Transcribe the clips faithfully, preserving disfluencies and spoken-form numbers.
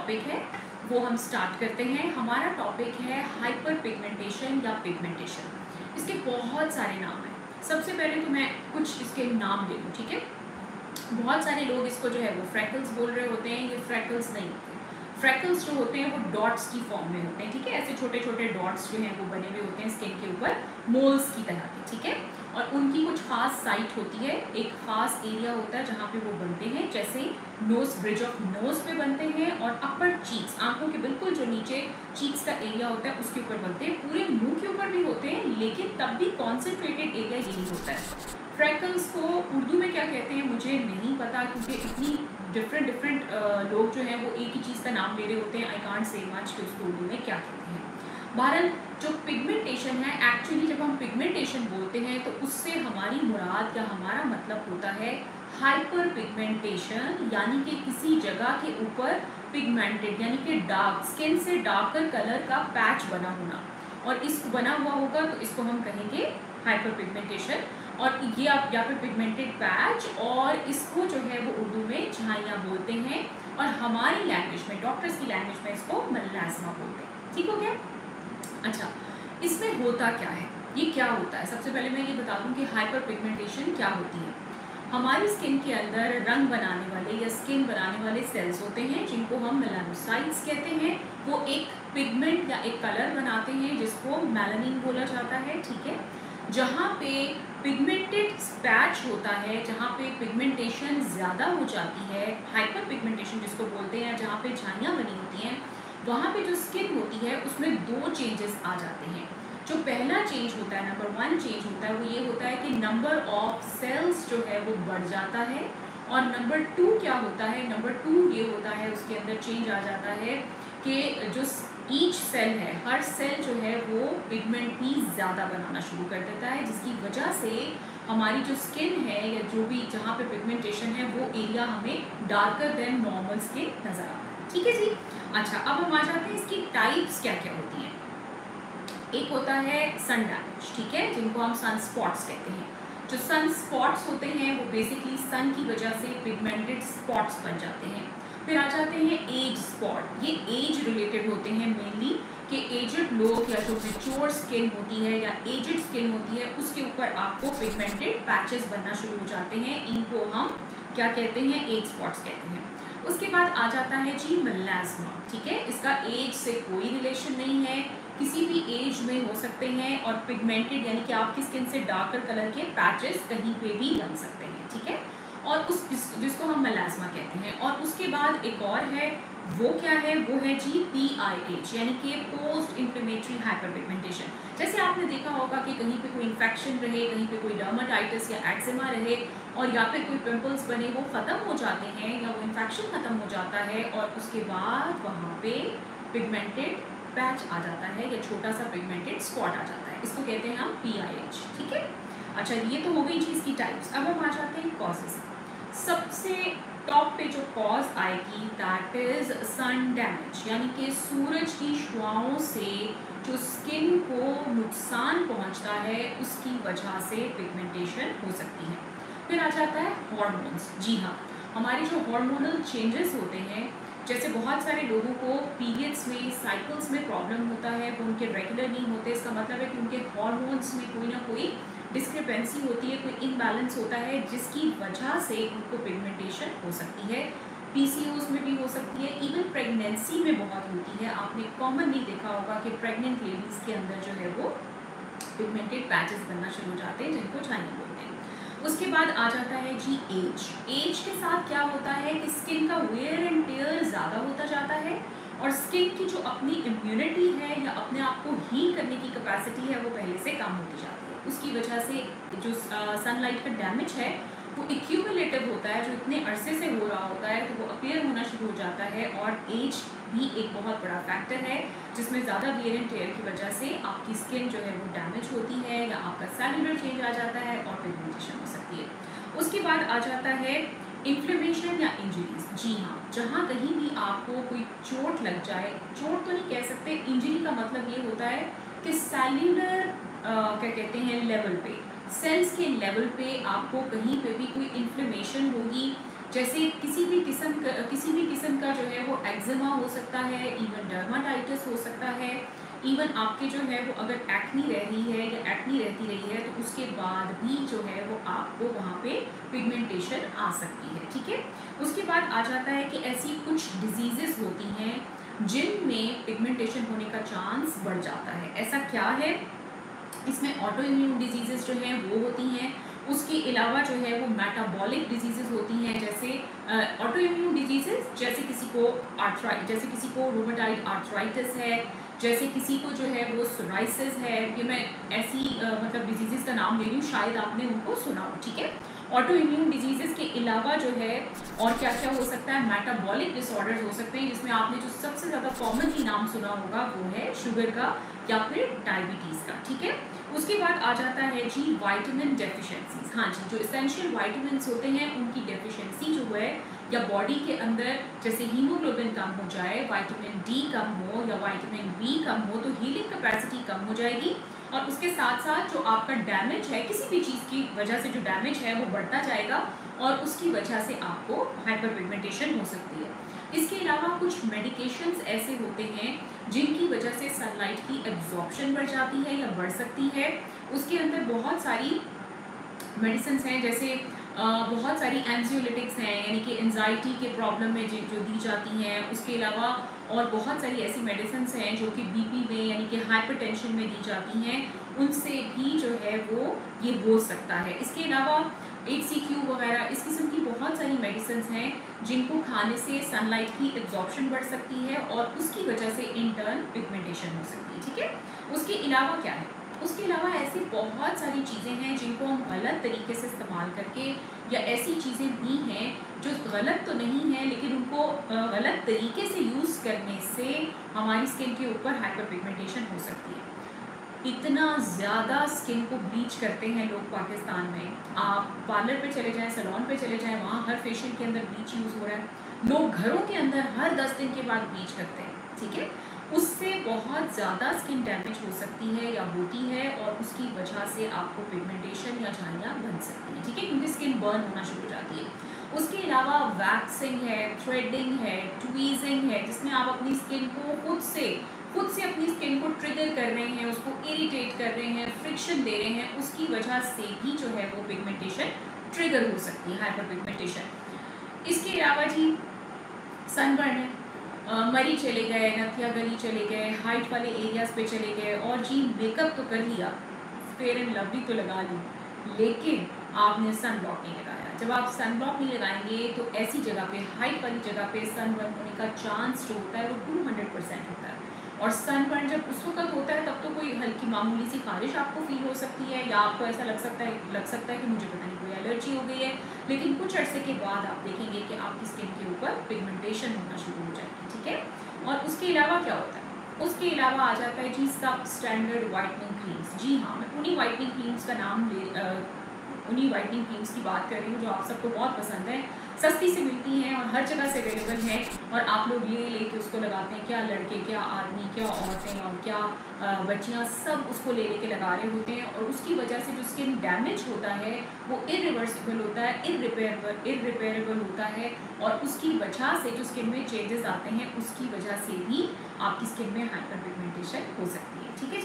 Topic है वो हम स्टार्ट करते हैं। हमारा टॉपिक है हाइपर पिगमेंटेशन या पिगमेंटेशन। इसके बहुत सारे नाम हैं। सबसे पहले तो मैं कुछ इसके नाम ले लूँ, ठीक है। बहुत सारे लोग इसको जो है वो फ्रैकल्स बोल रहे होते हैं। ये फ्रैकल्स नहीं होते। फ्रैकल्स जो होते हैं वो डॉट्स की फॉर्म में होते हैं, ठीक है। ऐसे छोटे छोटे डॉट्स जो हैं वो बने हुए होते हैं स्किन के ऊपर, मोल्स की तरह के, ठीक है। और उनकी कुछ खास साइट होती है, एक खास एरिया होता है जहाँ पे वो बनते हैं। जैसे नोज, ब्रिज ऑफ नोज पे बनते हैं, और अपर चीक्स, आंखों के बिल्कुल जो नीचे चीक्स का एरिया होता है उसके ऊपर बनते हैं। पूरे मुंह के ऊपर भी होते हैं, लेकिन तब भी कॉन्सेंट्रेटेड एरिया यही होता है। फ्रैकल्स को उर्दू में क्या कहते हैं मुझे नहीं पता, क्योंकि इतनी डिफरेंट डिफरेंट लोग जो हैं वो एक ही चीज़ का नाम ले रहे होते हैं। आई कांट से मच कि उसको उर्दू में क्या कहते हैं। बहरहाल जो पिगमेंटेशन है, एक्चुअली जब हम पिगमेंटेशन बोलते हैं तो उससे हमारी मुराद या हमारा मतलब होता है हाइपर पिगमेंटेशन, यानी कि किसी जगह के ऊपर पिगमेंटेड यानी कि डार्क, स्किन से डार्कर कलर का पैच बना होना, और इस बना हुआ होगा तो इसको हम कहेंगे हाइपर पिगमेंटेशन। और ये आप या फिर पिगमेंटेड पैच, और इसको जो है वो उर्दू में झाइयाँ बोलते हैं, और हमारी लैंग्वेज में, डॉक्टर्स की लैंग्वेज में इसको मेलास्मा बोलते हैं। ठीक हो गया। अच्छा, इसमें होता क्या है, ये क्या होता है। सबसे पहले मैं ये बता दूं कि हाइपर पिगमेंटेशन क्या होती है। हमारी स्किन के अंदर रंग बनाने वाले या स्किन बनाने वाले सेल्स होते हैं जिनको हम मेलानोसाइट्स कहते हैं। वो एक पिगमेंट या एक कलर बनाते हैं जिसको मेलानिन बोला जाता है, ठीक है। जहाँ पे पिगमेंटेड पैच होता है, जहाँ पे पिगमेंटेशन ज़्यादा हो जाती है, हाइपर पिगमेंटेशन जिसको बोलते हैं, जहाँ पे झाइयाँ बनी होती हैं, वहाँ पे जो स्किन होती है उसमें दो चेंजेस आ जाते हैं। जो पहला चेंज होता है, नंबर वन चेंज होता है, वो ये होता है कि नंबर ऑफ सेल्स जो है वो बढ़ जाता है। और नंबर टू क्या होता है, नंबर टू ये होता है, उसके अंदर चेंज आ जाता है कि जो ईच सेल है, हर सेल जो है वो पिगमेंट भी ज़्यादा बनाना शुरू कर देता है, जिसकी वजह से हमारी जो स्किन है या जो भी जहाँ पे पिगमेंटेशन है वो एरिया हमें डार्कर देन नॉर्मल स्किन नज़र आता है, ठीक है जी। अच्छा, अब हम आ जाते हैं इसकी टाइप्स क्या क्या होती हैं। एक होता है सन डैमेज, ठीक है, जिनको हम सन स्पॉट्स कहते हैं। जो सन स्पॉट्स होते हैं वो बेसिकली सन की वजह से पिगमेंटेड स्पॉट्स बन जाते हैं। फिर आ जाते हैं एज स्पॉट। ये एज रिलेटेड होते हैं मेनली, कि एजड लोग या जो मैच्योर स्किन होती है या एजड स्किन होती है उसके ऊपर आपको पिगमेंटेड पैचेस बनना शुरू हो जाते हैं। इनको हम क्या कहते हैं, एज स्पॉट्स कहते हैं। उसके बाद आ जाता है जी मेलास्मा, ठीक है। इसका एज से कोई रिलेशन नहीं है, किसी भी एज में हो सकते हैं, और पिगमेंटेड यानी कि आपकी स्किन से डार्कर कलर के पैचेस कहीं पे भी बन सकते हैं, ठीक है। और उस जिसको हम मेलास्मा कहते हैं। और उसके बाद एक और है, वो क्या है, वो है जी पी आई एच, यानी कि पोस्ट इन्फ्लेमेटरी हाइपर पिगमेंटेशन। जैसे आपने देखा होगा कि कहीं पे कोई इन्फेक्शन रहे, कहीं पे कोई डर्माटाइटिस या एक्जिमा रहे, और या फिर कोई पिंपल्स बने, वो ख़त्म हो जाते हैं या वो इन्फेक्शन ख़त्म हो जाता है, और उसके बाद वहाँ पे पिगमेंटेड पैच आ जाता है या छोटा सा पिगमेंटेड स्पॉट आ जाता है। इसको कहते हैं हम पी आई एच, ठीक है। अच्छा, ये तो हो गई चीज़ की टाइप्स। अब हम आ जाते हैं कॉजेज। सबसे टॉप पे जो कॉज आएगी दैट इज सन डैमेज, यानी कि सूरज की शुआओं से जो स्किन को नुकसान पहुंचता है उसकी वजह से पिगमेंटेशन हो सकती है। फिर आ जाता है हॉर्मोन्स। जी हाँ, हमारे जो हार्मोनल चेंजेस होते हैं, जैसे बहुत सारे लोगों को पीरियड्स में, साइकिल्स में प्रॉब्लम होता है, वो उनके रेगुलर नहीं होते। इसका मतलब है कि उनके हार्मोन्स में कोई ना कोई डिस्क्रिपेंसी होती है, कोई इम्बैलेंस होता है, जिसकी वजह से उनको पिगमेंटेशन हो सकती है। पीसीओएस में भी हो सकती है, इवन प्रेगनेंसी में बहुत होती है। आपने कॉमनली देखा होगा कि प्रेग्नेंट लेडीज़ के अंदर जो है वो पिगमेंटेड पैचेस बनना शुरू हो जाते हैं, जिनको झाइयाँ बोलते हैं। उसके बाद आ जाता है जी एज। एज के साथ क्या होता है कि स्किन का वेयर एंड टेयर ज़्यादा होता जाता है, और स्किन की जो अपनी इम्यूनिटी है या अपने आप को हील करने की कैपेसिटी है वो पहले से कम होती जाती है। उसकी वजह से जो सनलाइट का डैमेज है वो एक्यूमुलेटिव होता है, जो इतने अरसे से हो रहा होता है, तो वो अपीयर होना शुरू हो जाता है। और एज भी एक बहुत बड़ा फैक्टर है, जिसमें ज़्यादा वेयर एंड टेयर की वजह से आपकी स्किन जो है वो डैमेज होती है, या आपका सेलुलर चेंज आ जाता है और पिगमेंटेशन हो सकती है। उसके बाद आ जाता है इन्फ्लेमेशन या इंजरीज। जी हाँ, जहाँ कहीं भी आपको कोई चोट लग जाए, चोट तो नहीं कह सकते, इंजरी का मतलब ये होता है कि सेल्यूलर क्या कहते हैं लेवल पे, सेल्स के लेवल पे आपको कहीं पे भी कोई इन्फ्लेमेशन होगी, जैसे किसी भी किस्म का किसी भी किस्म का जो है वो एक्जिमा हो सकता है, इवन डर्माटाइटिस हो सकता है, इवन आपके जो है वो अगर एक्नी रह रही है या एक्नी रहती रही है तो उसके बाद भी जो है वो आपको वहाँ पे पिगमेंटेशन आ सकती है, ठीक है। उसके बाद आ जाता है कि ऐसी कुछ डिजीजेस होती हैं जिनमें पिगमेंटेशन होने का चांस बढ़ जाता है। ऐसा क्या है, इसमें ऑटो इम्यून डिजीजेस जो हैं वो होती हैं। उसके अलावा जो है वो मेटाबॉलिक डिजीजेस होती हैं, जैसे ऑटो इम्यून डिजीजेस, जैसे किसी को आर्थराइट जैसे किसी को रोमेटाइड आर्थराइटिस है, जैसे किसी को जो है वो सोराइसिस है। ये मैं ऐसी आ, मतलब डिजीजेस का नाम ले रही हूँ, शायद आपने उनको सुना हो, ठीक है। ऑटो इम्यून डिजीजेस के अलावा जो है और क्या क्या हो सकता है, मेटाबॉलिक डिसऑर्डर्स हो सकते हैं, जिसमें आपने जो सबसे ज़्यादा कॉमनली नाम सुना होगा वो है शुगर का या फिर डायबिटीज़ का, ठीक है। उसके बाद आ जाता है जी विटामिन डेफिशिएंसीज। हाँ जी, जो इसेंशियल विटामिन्स होते हैं उनकी डेफिशिएंसी जो है, या बॉडी के अंदर जैसे हीमोग्लोबिन कम हो जाए, विटामिन डी कम हो या विटामिन बी कम हो, तो हीलिंग कैपेसिटी कम हो जाएगी। और उसके साथ साथ जो आपका डैमेज है, किसी भी चीज़ की वजह से जो डैमेज है वो बढ़ता जाएगा और उसकी वजह से आपको हाइपर पिगमेंटेशन हो सकती है। इसके अलावा कुछ मेडिकेशंस ऐसे होते हैं जिनकी वजह से सनलाइट की एब्जॉर्प्शन बढ़ जाती है या बढ़ सकती है। उसके अंदर बहुत सारी मेडिसिन हैं, जैसे बहुत सारी एंजियोलिटिक्स हैं, यानी कि एंजाइटी के प्रॉब्लम में जो जो दी जाती हैं। उसके अलावा और बहुत सारी ऐसी मेडिसिन हैं जो कि बीपी में यानी कि हाइपरटेंशन में दी जाती हैं, उनसे भी जो है वो ये हो सकता है। इसके अलावा एच सी क्यू वगैरह इस किस्म की बहुत सारी मेडिसिन हैं जिनको खाने से सनलाइट की एब्जॉर्प्शन बढ़ सकती है और उसकी वजह से इंटर्न पिगमेंटेशन हो सकती है, ठीक है। उसके अलावा क्या है, उसके अलावा ऐसी बहुत सारी चीज़ें हैं जिनको हम गलत तरीके से इस्तेमाल करके, या ऐसी चीज़ें भी हैं जो गलत तो नहीं है लेकिन उनको गलत तरीके से यूज़ करने से हमारी स्किन के ऊपर हाइपर पिगमेंटेशन हो सकती है। इतना ज़्यादा स्किन को ब्लीच करते हैं लोग पाकिस्तान में, आप पार्लर पे चले जाएं, सैलून पे चले जाएं, वहाँ हर फेशियल के अंदर ब्लीच यूज़ हो रहा है। लोग घरों के अंदर हर दस दिन के बाद ब्लीच करते हैं, ठीक है। उससे बहुत ज़्यादा स्किन डैमेज हो सकती है या होती है और उसकी वजह से आपको पिगमेंटेशन या झाइयाँ बन सकती हैं, ठीक है, क्योंकि स्किन बर्न होना शुरू हो जाती है। उसके अलावा वैक्सिंग है, थ्रेडिंग है, ट्वीजिंग है, जिसमें आप अपनी स्किन को खुद से खुद से अपनी स्किन को ट्रिगर कर रहे हैं, उसको इरिटेट कर रहे हैं, फ्रिक्शन दे रहे हैं, उसकी वजह से भी जो है वो पिगमेंटेशन ट्रिगर हो सकती है, हाइपर पिगमेंटेशन। इसके अलावा जी सनबर्न है, आ, मरी चले गए, नथिया गली चले गए, हाइट वाले एरियाज पे चले गए और जी मेकअप तो कर लिया, फेयर एंड लवली तो लगा ली, लेकिन आपने सन ब्लॉक नहीं लगाया। जब आप सन ब्लॉक नहीं लगाएंगे तो ऐसी जगह पे, हाइट वाली जगह पे सनबर्न होने का चांस जो होता है वो टू हंड्रेड परसेंट होता है। और सनबर्न जब उस वक्त होता है तब तो कोई हल्की मामूली सी खारिश आपको फील हो सकती है, या आपको ऐसा लग सकता है लग सकता है कि मुझे पता नहीं कोई एलर्जी हो गई है, लेकिन कुछ अर्से के बाद आप देखेंगे कि आपकी स्किन के ऊपर पिगमेंटेशन होना शुरू हो जाएगी, ठीक है। और उसके अलावा क्या होता है, उसके अलावा आ जाता है जी सब स्टैंडर्ड वाइटनिंग क्रीम्स। जी हाँ, मैं उन्हीं वाइटनिंग क्रीम्स का नाम ले उन्हीं वाइटनिंग क्रीम्स की बात कर रही हूँ जो आप सबको बहुत पसंद है, सस्ती से मिलती हैं और हर जगह से अवेलेबल है, और आप लोग ले लेके उसको लगाते हैं, क्या लड़के, क्या आदमी, क्या औरतें और क्या बच्चियाँ, सब उसको ले लेके लगा रहे होते हैं। और उसकी वजह से जो स्किन डैमेज होता है वो इरिवर्सिबल होता है, इररिपेयरेबल इररिपेयरेबल होता है, और उसकी वजह से जो स्किन में चेंजेस आते हैं उसकी वजह से भी आपकी स्किन में हाइपर पिगमेंटेशन हो सकती है, ठीक है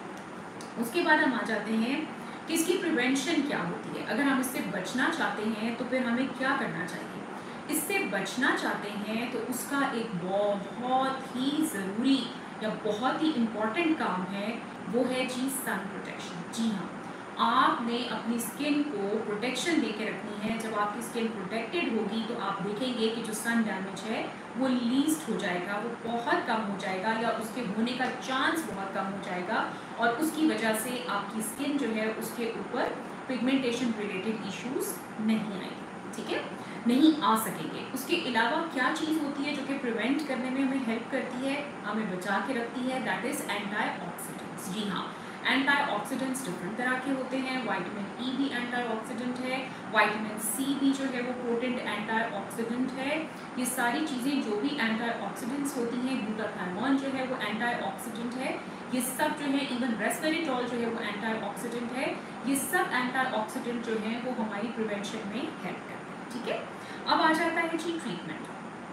जी। उसके बाद हम आ जाते हैं कि इसकी प्रिवेंशन क्या होती है। अगर हम इससे बचना चाहते हैं तो फिर हमें क्या करना चाहिए। इससे बचना चाहते हैं तो उसका एक बहुत ही ज़रूरी या बहुत ही इम्पॉर्टेंट काम है, वो है जी सन प्रोटेक्शन। जी हाँ, आपने अपनी स्किन को प्रोटेक्शन दे के रखनी है। जब आपकी स्किन प्रोटेक्टेड होगी तो आप देखेंगे कि जो सन डैमेज है वो लीस्ट हो जाएगा, वो बहुत कम हो जाएगा, या उसके होने का चांस बहुत कम हो जाएगा, और उसकी वजह से आपकी स्किन जो है उसके ऊपर पिगमेंटेशन रिलेटेड इश्यूज नहीं आएंगे, ठीक है, नहीं आ सकेंगे। उसके अलावा क्या चीज़ होती है जो कि प्रिवेंट करने में हमें हेल्प करती है, हमें बचा के रखती है, दैट इज़ एंटीऑक्सीडेंट्स। जी हाँ, एंटीऑक्सीडेंट्स डिफरेंट तरह के होते हैं। विटामिन ई भी एंटीऑक्सीडेंट है, विटामिन सी भी जो है वो पोटेंट एंटीऑक्सीडेंट है। ये सारी चीज़ें जो भी एंटीऑक्सीडेंट्स होती हैं, ग्लूटाथायोन जो है वो एंटीऑक्सीडेंट है, ये सब जो है, इवन रेस्वेरेट्रॉल जो है वो एंटीऑक्सीडेंट है। ये सब एंटीऑक्सीडेंट जो हैं वो हमारी प्रिवेंशन में हेल्प करते हैं, ठीक है। अब आ जाता है जी ट्रीटमेंट।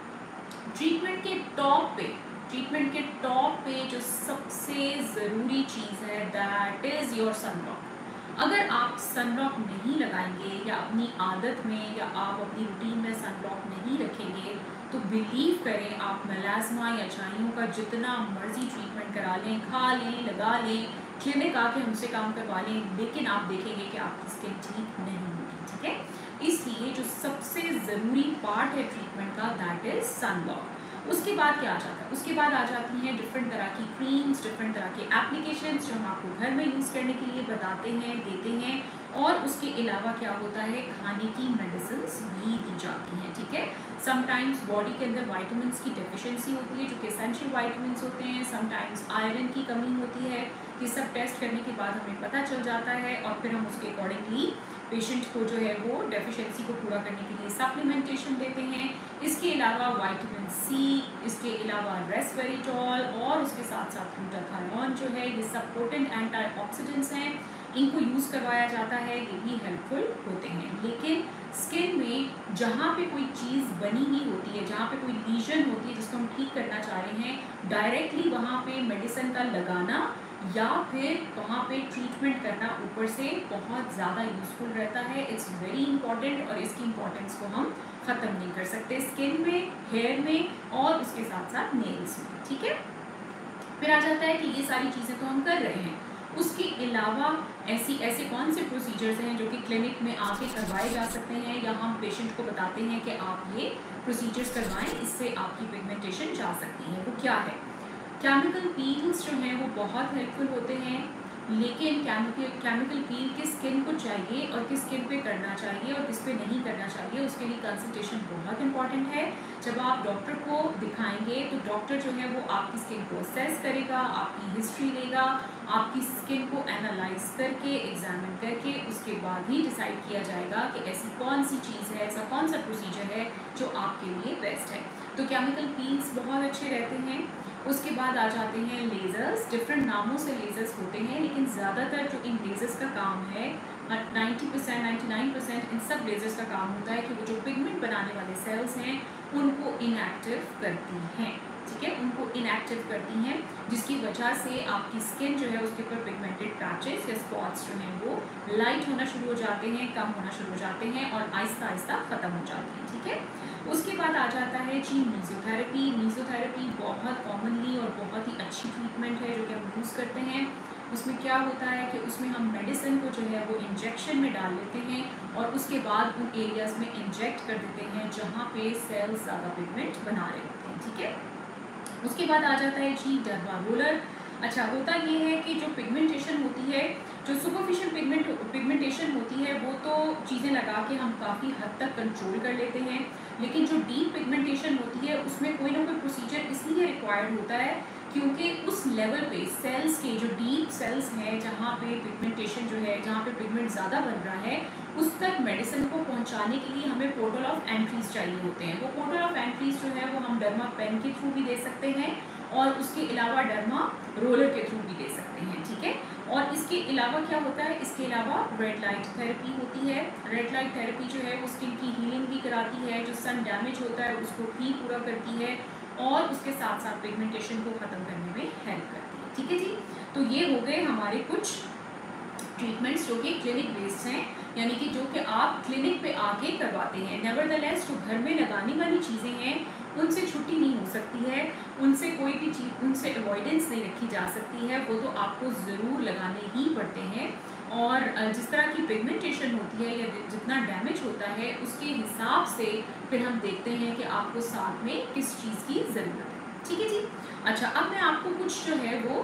ट्रीटमेंट के टॉप पे ट्रीटमेंट के टॉप पे जो सबसे ज़रूरी चीज़ है दैट इज़ योर सनब्लॉक। अगर आप सनब्लॉक नहीं लगाएंगे या अपनी आदत में या आप अपनी रूटीन में सनब्लॉक नहीं रखेंगे तो बिलीव करें, आप मेलास्मा या झाइयों का जितना मर्जी ट्रीटमेंट करा लें, खा लें, लगा लें, क्लिनिक आके हमसे काम करवा लें, लेकिन आप देखेंगे कि आपकी स्किन ठीक नहीं होगी, ठीक है। इसलिए जो सबसे ज़रूरी पार्ट है ट्रीटमेंट का दैट इज़ सनब्लॉक। उसके बाद क्या आ जाता है, उसके बाद आ जाती हैं डिफरेंट तरह की क्रीम्स, डिफरेंट तरह के एप्लीकेशंस जो हम आपको घर में यूज़ करने के लिए बताते हैं, देते हैं। और उसके अलावा क्या होता है, खाने की मेडिसिन्स भी दी जाती हैं, ठीक है। समटाइम्स बॉडी के अंदर वाइटामिन्स की डेफिशिएंसी होती है जो कि एसेंशियल वाइटामिन्स होते हैं, समटाइम्स आयरन की कमी होती है। ये सब टेस्ट करने के बाद हमें पता चल जाता है और फिर हम उसके अकॉर्डिंगली पेशेंट को जो है वो डेफिशिएंसी को पूरा करने के लिए सप्लीमेंटेशन देते हैं। इसके अलावा विटामिन सी, इसके अलावा रेस्वेरेट्रॉल और उसके साथ साथ ग्लूटाथायोन जो है, ये सब पोटेंट एंटीऑक्सीडेंट्स हैं, इनको यूज़ करवाया जाता है, ये भी हेल्पफुल होते हैं। लेकिन स्किन में जहाँ पे कोई चीज़ बनी हुई होती है, जहाँ पे कोई लीजन होती है जिसको हम ठीक करना चाह रहे हैं, डायरेक्टली वहाँ पे मेडिसिन का लगाना या फिर वहाँ पे ट्रीटमेंट करना ऊपर से बहुत ज़्यादा यूज़फुल रहता है। इट्स वेरी इंपॉर्टेंट और इसकी इम्पोर्टेंस को हम ख़त्म नहीं कर सकते स्किन में, हेयर में और उसके साथ साथ नेल्स में, ठीक है। फिर आ जाता है कि ये सारी चीज़ें तो हम कर रहे हैं, उसके अलावा ऐसी ऐसे कौन से प्रोसीजर्स हैं जो कि क्लिनिक में आके करवाए जा सकते हैं या हम पेशेंट को बताते हैं कि आप ये प्रोसीजर्स करवाएं, इससे आपकी पिगमेंटेशन जा सकती है। वो क्या है, केमिकल पील्स जो हैं वो बहुत हेल्पफुल होते हैं, लेकिन केमिकल केमिकल पील किस स्किन को चाहिए और किस स्किन पे करना चाहिए और किस पे नहीं करना चाहिए, उसके लिए कंसल्टेशन बहुत इंपॉर्टेंट है। जब आप डॉक्टर को दिखाएंगे तो डॉक्टर जो है वो आपकी स्किन को असेस करेगा, आपकी हिस्ट्री लेगा, आपकी स्किन को एनालाइज करके, एग्जामिन करके उसके बाद ही डिसाइड किया जाएगा कि ऐसी कौन सी चीज़ है, ऐसा कौन सा प्रोसीजर है जो आपके लिए बेस्ट है। तो केमिकल पील्स बहुत अच्छे रहते हैं। उसके बाद आ जाते हैं लेज़र्स, डिफरेंट नामों से लेज़र्स होते हैं, लेकिन ज़्यादातर जो इन लेज़र्स का काम है ninety percent ninety nine percent इन सब लेज़र्स का काम होता है कि वो जो पिगमेंट बनाने वाले सेल्स हैं उनको इनएक्टिव करती हैं, ठीक है, उनको इनएक्टिव करती हैं, जिसकी वजह से आपकी स्किन जो है उसके ऊपर पिगमेंटेड पैचेस या स्पॉट्स जो हैं वो लाइट होना शुरू हो जाते हैं, कम होना शुरू हो जाते हैं और आहिस्ता आहिस्ता ख़त्म हो जाते हैं, ठीक है। उसके बाद आ जाता है जी मीज़ोथेरेपी। मीज़ोथेरेपी बहुत कॉमनली और बहुत ही अच्छी ट्रीटमेंट है जो कि हम यूज़ करते हैं। उसमें क्या होता है कि उसमें हम मेडिसिन को जो है वो इंजेक्शन में डाल लेते हैं और उसके बाद उन एरियाज़ में इंजेक्ट कर देते हैं जहाँ पे सेल्स ज़्यादा पिगमेंट बना रहे होते हैं, ठीक है। उसके बाद आ जाता है जी डर्मा रोलर। अच्छा, होता ये है कि जो पिगमेंटेशन होती है, जो सुपरफिशियल पिगमेंट पिगमेंटेशन होती है वो तो चीज़ें लगा के हम काफ़ी हद तक कंट्रोल कर लेते हैं, लेकिन जो डीप पिगमेंटेशन होती है उसमें कोई ना कोई प्रोसीजर इसलिए रिक्वायर्ड होता है क्योंकि उस लेवल पे सेल्स के जो डीप सेल्स हैं जहाँ पे पिगमेंटेशन जो है, जहाँ पे पिगमेंट ज़्यादा बन रहा है, उस तक मेडिसिन को पहुँचाने के लिए हमें पोर्टल ऑफ एंट्रीज चाहिए होते हैं। वो पोर्टल ऑफ एंट्रीज जो है वो हम डर्मा पेन के थ्रू भी दे सकते हैं और उसके अलावा डर्मा रोलर के थ्रू भी दे सकते हैं, ठीक है। और इसके अलावा क्या होता है, इसके अलावा रेड लाइट थेरेपी होती है। रेड लाइट थेरेपी जो है वो स्किन की हीलिंग भी कराती है, जो सन डैमेज होता है उसको भी पूरा करती है और उसके साथ साथ पिगमेंटेशन को ख़त्म करने में हेल्प करती है, ठीक है जी। तो ये हो गए हमारे कुछ ट्रीटमेंट्स जो कि क्लिनिक बेस्ड हैं, यानी कि जो कि आप क्लिनिक पे आके करवाते हैं। नेवरदलेस जो घर में लगाने वाली चीज़ें हैं उनसे छुट्टी नहीं हो सकती है, उनसे कोई भी चीज़, उनसे अवॉइडेंस नहीं रखी जा सकती है, वो तो आपको ज़रूर लगाने ही पड़ते हैं। और जिस तरह की पिगमेंटेशन होती है या जितना डैमेज होता है उसके हिसाब से फिर हम देखते हैं कि आपको साथ में किस चीज़ की ज़रूरत है, ठीक है जी। अच्छा, अब मैं आपको कुछ जो है वो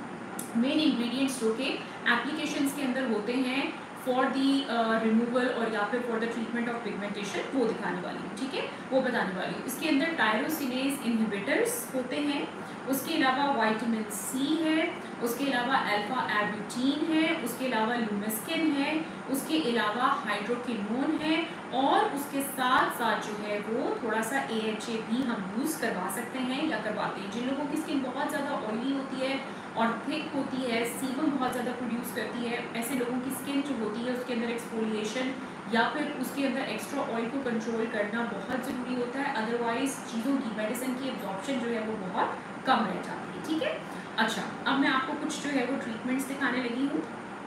मेन इंग्रेडिएंट्स जो कि एप्लीकेशंस के अंदर होते हैं फॉर दी रिमूवल और या फिर for the treatment of pigmentation वो दिखाने वाली हूँ, ठीक है, वो बताने वाली हूँ। इसके अंदर टायरोसिनेज इनहिबिटर्स होते हैं, उसके अलावा विटामिन सी है, उसके अलावा अल्फा एब्यूटीन है, उसके अलावा लुमिस्किन है, उसके अलावा हाइड्रोकिनोन है और उसके साथ साथ जो है वो थोड़ा सा ए एच ए भी हम यूज़ करवा सकते हैं या करवाते हैं। जिन लोगों की स्किन बहुत ज़्यादा ऑयली होती है और थिक होती है, सीबम बहुत ज़्यादा प्रोड्यूस करती है, ऐसे लोगों की स्किन जो होती है उसके अंदर एक्सफोलिएशन या फिर उसके अंदर एक्स्ट्रा ऑयल को कंट्रोल करना बहुत ज़रूरी होता है, अदरवाइज चीज़ों की मेडिसिन की एब्जॉर्प्शन जो है वो बहुत कम रह जाती है, ठीक है। अच्छा, अब मैं आपको कुछ जो है वो ट्रीटमेंट्स दिखाने लगी हूँ।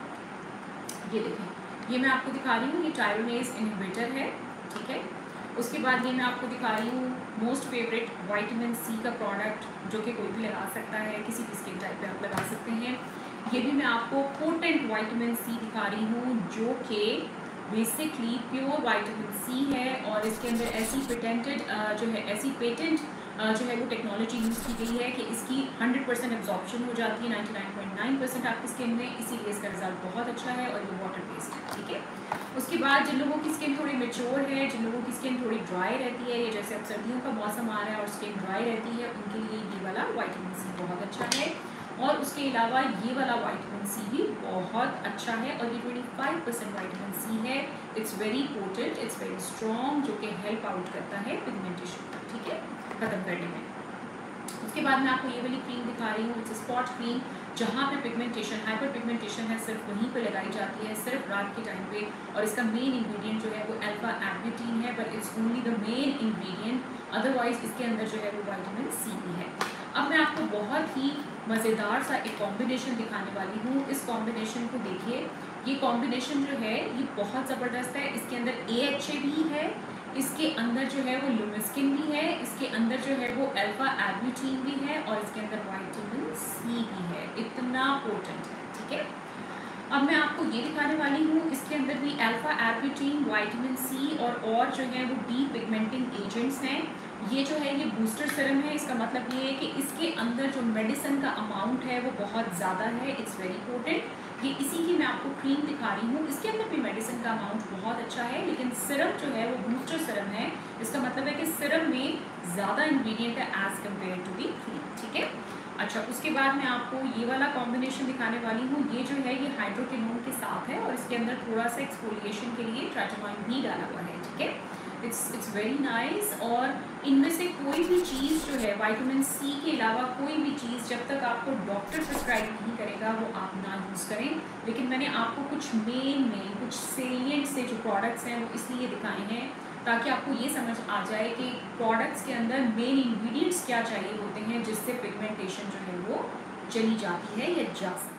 ये देखें, ये मैं आपको दिखा रही हूँ, ये टायरोनेज इनहिबिटर है, ठीक है। उसके बाद ये मैं आपको दिखा रही हूँ मोस्ट फेवरेट विटामिन सी का प्रोडक्ट, जो कि कोई भी लगा सकता है, किसी भी स्किन टाइप पे आप लगा सकते हैं। ये भी मैं आपको पोटेंट विटामिन सी दिखा रही हूँ, जो कि बेसिकली प्योर विटामिन सी है, और इसके अंदर ऐसी पेटेंटेड जो है ऐसी पेटेंट जो है वो टेक्नोलॉजी यूज़ की गई है कि इसकी हंड्रेड परसेंट एब्जॉर्प्शन हो जाती है ninety nine point nine percent आपकी स्किन में, इसीलिए इसका रिजल्ट बहुत अच्छा है और ये वाटर बेस्ड है, ठीक है। उसके बाद जिन लोगों की स्किन थोड़ी मेच्योर है, जिन लोगों की स्किन थोड़ी ड्राई रहती है, या जैसे अब सर्दियों का मौसम आ रहा है और स्किन ड्राई रहती है, उनके लिए ये वाला विटामिन सी बहुत अच्छा है। और उसके अलावा ये वाला विटामिन सी भी बहुत अच्छा है, और ये पच्चीस परसेंट विटामिन सी है। It's very potent, it's very strong, जो कि हेल्प आउट करता है पिगमेंटेशन को, ठीक है, ख़त्म करने में। उसके बाद मैं आपको ये वाली क्रीम दिखा रही हूँ, इट्स स्पॉट क्रीम, जहाँ पे पिगमेंटेशन, हाइपर पिगमेंटेशन है, सिर्फ वहीं पे लगाई जाती है, सिर्फ रात के टाइम पे। और इसका मेन इंग्रेडिएंट जो है वो अल्फा एक्टिन है, but it's only the main ingredient, otherwise इसके अंदर जो है वो विटामिन सी भी है। अब मैं आपको बहुत ही मज़ेदार सा एक कॉम्बिनेशन दिखाने वाली हूँ। इस कॉम्बिनेशन को देखिए, ये कॉम्बिनेशन जो है ये बहुत ज़बरदस्त है। इसके अंदर ए एच ए भी है, इसके अंदर जो है वो लुमिस्किन भी है, इसके अंदर जो है वो अल्फा एब्यूटीन भी है, और इसके अंदर विटामिन सी भी है। इतना पोटेंट है, ठीक है। अब मैं आपको ये दिखाने वाली हूँ, इसके अंदर भी अल्फा एब्यूटीन, विटामिन सी और और जो है वो डी पिगमेंटिंग एजेंट्स हैं। ये जो है ये बूस्टर सीरम है, इसका मतलब ये है कि इसके अंदर जो मेडिसिन का अमाउंट है वो बहुत ज़्यादा है, इट्स वेरी पोटेंट। ये इसी की मैं आपको क्रीम दिखा रही हूँ, इसके अंदर भी मेडिसिन का अमाउंट बहुत अच्छा है, लेकिन सिरम जो है वो बूस्टर सिरम है। इसका मतलब है कि सिरम में ज़्यादा इंग्रेडिएंट है as compared to the cream, ठीक है। अच्छा, उसके बाद मैं आपको ये वाला कॉम्बिनेशन दिखाने वाली हूँ। ये जो है ये हाइड्रोक्विनोन के साथ है, और इसके अंदर थोड़ा सा एक्सफोलिएशन के लिए ट्राइटोमाइन भी डाला हुआ है, ठीक है। It's it's very nice. और इनमें से कोई भी चीज़ जो है विटामिन सी के अलावा कोई भी चीज़ जब तक आपको डॉक्टर प्रिस्क्राइब नहीं करेगा वो आप ना यूज़ करें। लेकिन मैंने आपको कुछ मेन में कुछ सेलिएंट से जो प्रोडक्ट्स हैं वो इसलिए दिखाए हैं ताकि आपको ये समझ आ जाए कि प्रोडक्ट्स के अंदर मेन इंग्रेडिएंट्स क्या चाहिए होते हैं, जिससे पिगमेंटेशन जो है वो चली जाती है या जा